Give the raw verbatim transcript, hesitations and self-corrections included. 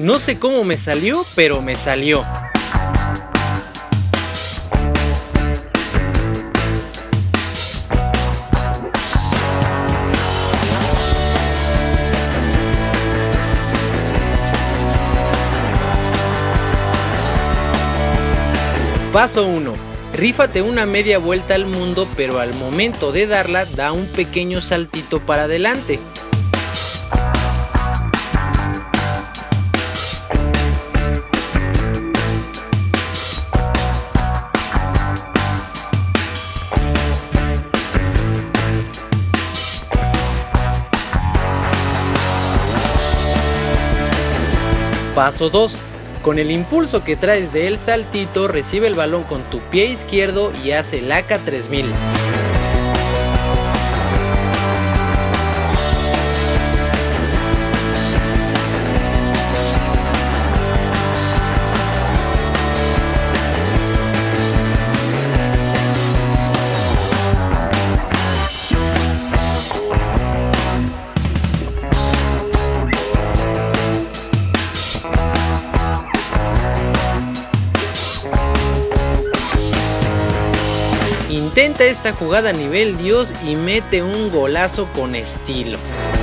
No sé cómo me salió, pero me salió. Paso uno. Rífate una media vuelta al mundo, pero al momento de darla da un pequeño saltito para adelante. Paso dos. Con el impulso que traes del saltito, recibe el balón con tu pie izquierdo y hace el A K tres mil. Intenta esta jugada a nivel Dios y mete un golazo con estilo.